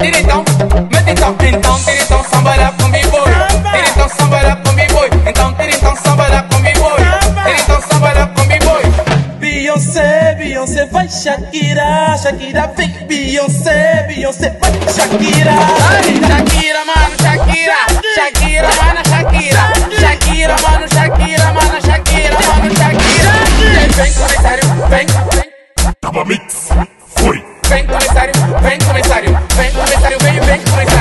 Direitão, então, direitão, samba lá com b-boy. Direitão, samba lá com b-boy. Então, direitão, samba lá com b-boy. Direitão, samba lá com b-boy. Beyoncé, Beyoncé vai Shakira, Shakira vem Beyoncé, Beyoncé vai Shakira. Shakira, mano, Shakira. Shakira, mano, Shakira. Shakira, mano, Shakira, mano, Shakira, mano, Shakira. Vem, comissário, vem. Taba Mix, foi. Vem, comissário, vem, comissário. Vem, comissário, vem, comissário.